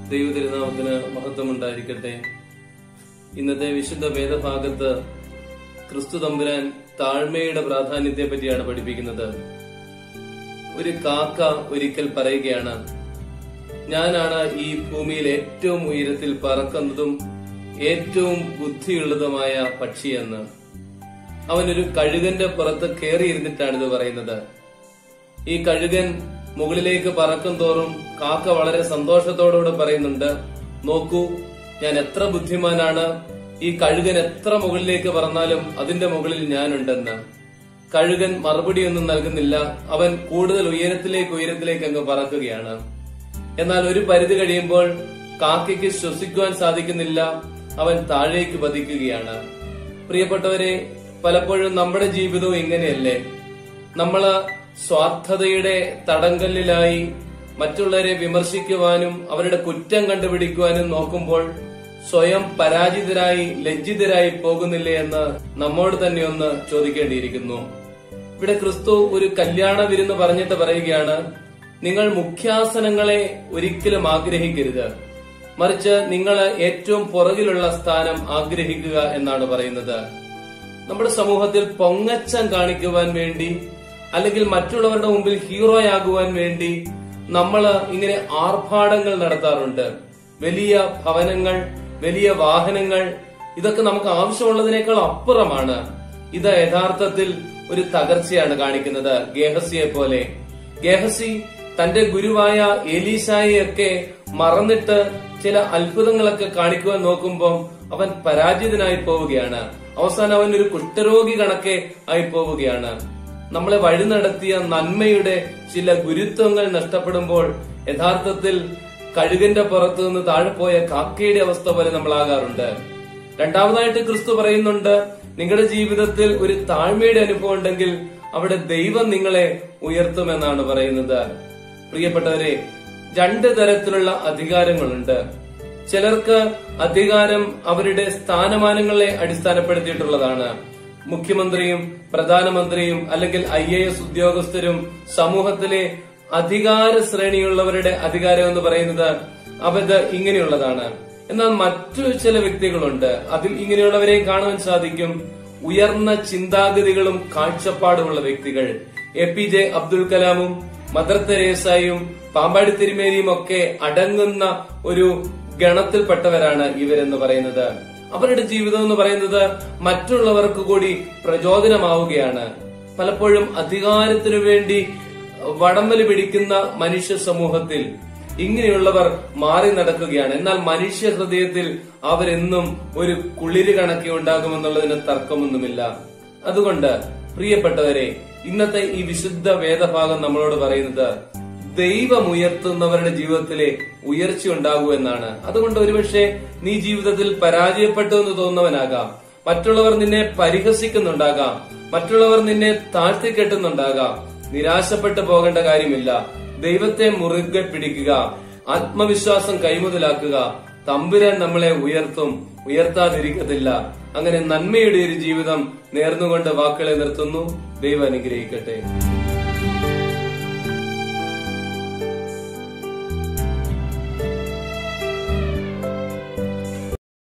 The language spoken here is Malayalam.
ദൈവതിരുനാമത്തിന് മഹത്വമുണ്ടായിരിക്കട്ടെ. ഇന്നത്തെ വിശുദ്ധ വേദഭാഗത്ത് ക്രിസ്തു തമ്പുരാൻ താഴ്മയുടെ പ്രാധാന്യത്തെ പറ്റിയാണ് പഠിപ്പിക്കുന്നത്. ഒരു കാക്ക ഒരിക്കൽ പറയുകയാണ്, ഞാനാണ് ഈ ഭൂമിയിൽ ഏറ്റവും ഉയരത്തിൽ പറക്കുന്നതും ഏറ്റവും ബുദ്ധിയുള്ളതുമായ പക്ഷിയെന്ന്. അവനൊരു കഴുകന്റെ പുറത്ത് കയറിയിരുന്നിട്ടാണ് ഇത് പറയുന്നത്. ഈ കഴുകൻ മുകളിലേക്ക് പറക്കും തോറും കാക്ക വളരെ സന്തോഷത്തോടുകൂടെ പറയുന്നുണ്ട്, നോക്കൂ, ഞാൻ എത്ര ബുദ്ധിമാനാണ്, ഈ കഴുകൻ എത്ര മുകളിലേക്ക് പറന്നാലും അതിന്റെ മുകളിൽ ഞാനുണ്ടെന്ന്. കഴുകൻ മറുപടിയൊന്നും നൽകുന്നില്ല. അവൻ കൂടുതൽ ഉയരത്തിലേക്ക് അങ്ങ് പറക്കുകയാണ്. എന്നാൽ ഒരു പരിധി കഴിയുമ്പോൾ കാക്കയ്ക്ക് ശ്വസിക്കുവാൻ സാധിക്കുന്നില്ല. അവൻ താഴേക്ക് പതിക്കുകയാണ്. പ്രിയപ്പെട്ടവരെ, പലപ്പോഴും നമ്മുടെ ജീവിതവും ഇങ്ങനെയല്ലേ? നമ്മള് സ്വാർത്ഥതയുടെ തടങ്കലിലായി മറ്റുള്ളവരെ വിമർശിക്കുവാനും അവരുടെ കുറ്റം കണ്ടുപിടിക്കുവാനും നോക്കുമ്പോൾ സ്വയം പരാജിതരായി ലജ്ജിതരായി പോകുന്നില്ലേ എന്ന് നമ്മോട് തന്നെ ഒന്ന് ചോദിക്കേണ്ടിയിരിക്കുന്നു. ഇവിടെ ക്രിസ്തു ഒരു കല്യാണ വിരുന്ന് പറഞ്ഞിട്ട് പറയുകയാണ്, നിങ്ങൾ മുഖ്യാസനങ്ങളെ ഒരിക്കലും ആഗ്രഹിക്കരുത്, മറിച്ച് നിങ്ങൾ ഏറ്റവും പുറകിലുള്ള സ്ഥാനം ആഗ്രഹിക്കുക എന്നാണ് പറയുന്നത്. നമ്മുടെ സമൂഹത്തിൽ പൊങ്ങച്ചം കാണിക്കുവാൻ വേണ്ടി അല്ലെങ്കിൽ മറ്റുള്ളവരുടെ മുമ്പിൽ ഹീറോയാകുവാൻ വേണ്ടി നമ്മൾ ഇങ്ങനെ ആർഭാടങ്ങൾ നടത്താറുണ്ട്. വലിയ ഭവനങ്ങൾ, വലിയ വാഹനങ്ങൾ, ഇതൊക്കെ നമുക്ക് ആവശ്യമുള്ളതിനേക്കാൾ അപ്പുറമാണ്. ഇത് യഥാർത്ഥത്തിൽ ഒരു തകർച്ചയാണ് കാണിക്കുന്നത്. ഗേഹസിയെ പോലെ ഗേഹസി തന്റെ ഗുരുവായ എലീശായെയൊക്കെ മറന്നിട്ട് ചില അത്ഭുതങ്ങളൊക്കെ കാണിക്കുവാൻ നോക്കുമ്പോൾ അവൻ പരാജിതനായി പോവുകയാണ്. അവസാനം അവൻ ഒരു കുഷ്ഠരോഗി കണക്കെ ആയി പോവുകയാണ്. നമ്മളെ വഴി നടത്തിയ നന്മയുടെ ചില ഗുരുത്വങ്ങൾ നഷ്ടപ്പെടുമ്പോൾ യഥാർത്ഥത്തിൽ കഴുകന്റെ പുറത്തു നിന്ന് താഴെ പോയ കാക്കയുടെ അവസ്ഥ പോലെ നമ്മളാകാറുണ്ട്. രണ്ടാമതായിട്ട് ക്രിസ്തു പറയുന്നുണ്ട്, നിങ്ങളുടെ ജീവിതത്തിൽ ഒരു താഴ്മയുടെ അനുഭവം ഉണ്ടെങ്കിൽ അവിടെ ദൈവം നിങ്ങളെ ഉയർത്തുമെന്നാണ് പറയുന്നത്. പ്രിയപ്പെട്ടവരെ, രണ്ട് തരത്തിലുള്ള അധികാരങ്ങളുണ്ട്. ചിലർക്ക് അധികാരം അവരുടെ സ്ഥാനമാനങ്ങളെ അടിസ്ഥാനപ്പെടുത്തിയിട്ടുള്ളതാണ്. മുഖ്യമന്ത്രിയും പ്രധാനമന്ത്രിയും അല്ലെങ്കിൽ IAS ഉദ്യോഗസ്ഥരും സമൂഹത്തിലെ അധികാര ശ്രേണിയുള്ളവരുടെ അധികാരം എന്ന് പറയുന്നത് അവത് ഇങ്ങനെയുള്ളതാണ്. എന്നാൽ മറ്റു ചില വ്യക്തികളുണ്ട്, അതിൽ ഇങ്ങനെയുള്ളവരെ കാണുവാൻ സാധിക്കും. ഉയർന്ന ചിന്താഗതികളും കാഴ്ചപ്പാടുമുള്ള വ്യക്തികൾ. APJ അബ്ദുൽ കലാമും മദർ തെരേസയും പാമ്പാടി തിരുമേനിയും ഒക്കെ അടങ്ങുന്ന ഒരു ഗണത്തിൽപ്പെട്ടവരാണ് ഇവരെന്ന് പറയുന്നത്. അവരുടെ ജീവിതം എന്ന് പറയുന്നത് മറ്റുള്ളവർക്ക് കൂടി പ്രചോദനമാവുകയാണ്. പലപ്പോഴും അധികാരത്തിനു വേണ്ടി വടംവലി പിടിക്കുന്ന മനുഷ്യ സമൂഹത്തിൽ ഇങ്ങനെയുള്ളവർ മാറി നടക്കുകയാണ്. എന്നാൽ മനുഷ്യ ഹൃദയത്തിൽ അവരെന്നും ഒരു കുളിര് കണക്കെ ഉണ്ടാകുമെന്നുള്ളതിന് തർക്കമൊന്നുമില്ല. അതുകൊണ്ട് പ്രിയപ്പെട്ടവരെ, ഇന്നത്തെ ഈ വിശുദ്ധ വേദഭാഗം നമ്മളോട് പറയുന്നത് ദൈവം ഉയർത്തുന്നവരുടെ ജീവിതത്തിലെ ഉയർച്ച ഉണ്ടാകൂ എന്നാണ്. അതുകൊണ്ട് ഒരുപക്ഷെ നീ ജീവിതത്തിൽ പരാജയപ്പെട്ടു എന്ന് തോന്നുന്നവനാകാം, മറ്റുള്ളവർ നിന്നെ പരിഹസിക്കുന്നുണ്ടാകാം, മറ്റുള്ളവർ നിന്നെ താഴ്ത്തിക്കെട്ടുന്നുണ്ടാകാം. നിരാശപ്പെട്ടു പോകേണ്ട കാര്യമില്ല. ദൈവത്തെ മുറുകെ പിടിക്കുക, ആത്മവിശ്വാസം കൈമുതലാക്കുക. തമ്പുരാൻ നമ്മളെ ഉയർത്തും, ഉയർത്താതിരിക്കത്തില്ല. അങ്ങനെ നന്മയുടെ ഒരു ജീവിതം നേർന്നുകൊണ്ട് വാക്കുകളെ നിർത്തുന്നു. ദൈവം അനുഗ്രഹിക്കട്ടെ.